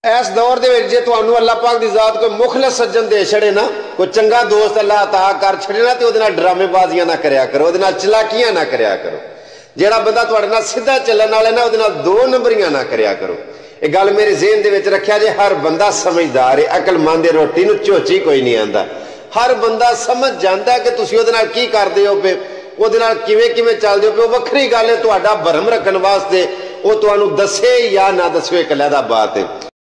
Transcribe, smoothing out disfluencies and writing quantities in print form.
इस दौर दे विच जे तुहानू अल्लाह पाक दी जात कोई मुखलिस सज्जन दे छड़े ना, कोई चंगा दोस्त अल्लाह अता कर छड़े ना, तो उहदे नाल ड्रामेबाजियां ना करया करो, उहदे नाल चलाकियां ना करया करो। जेड़ा बंदा तुहाडे नाल सीधा चलण वाला ना, उहदे नाल दो नंबरियां ना करया करो। ये गल मेरे ज़हन दे विच रखिया जे। हर बंदा समझदार है, अकलमंद है, रोटी नूं झोची कोई नहीं आंदा। हर बंदा समझ जांदा कि तुसीं उहदे नाल की करदे हो पे, उहदे नाल किवें किवें चलदे हो पे। वखरी गल है तुहाडा भरम रखण वास्ते, वो तुहानू दसे या ना दसे, एक अलहदा बात है।